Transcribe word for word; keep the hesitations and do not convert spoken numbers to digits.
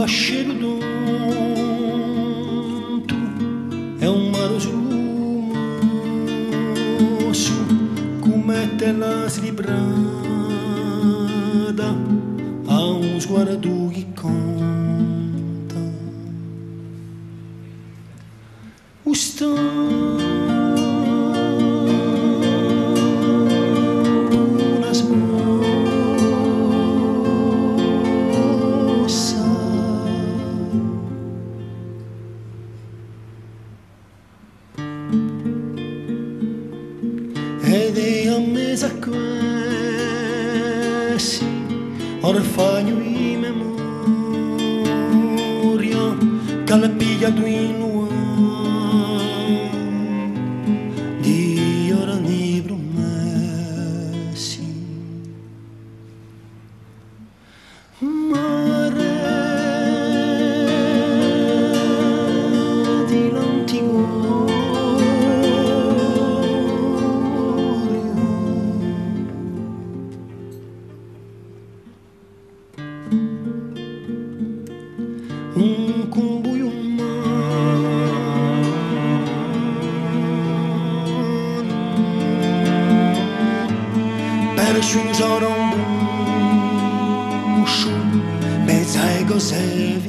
mascero tonto è un mare sulumoso come te la slibrata a un sguardo che conta Usta ed è a mesa questi orfagno di memoria che l'ha pigliato in luogo di ora ne promessi mare di l'antico un combuio umano perso in usare un buscio, pensai cos'è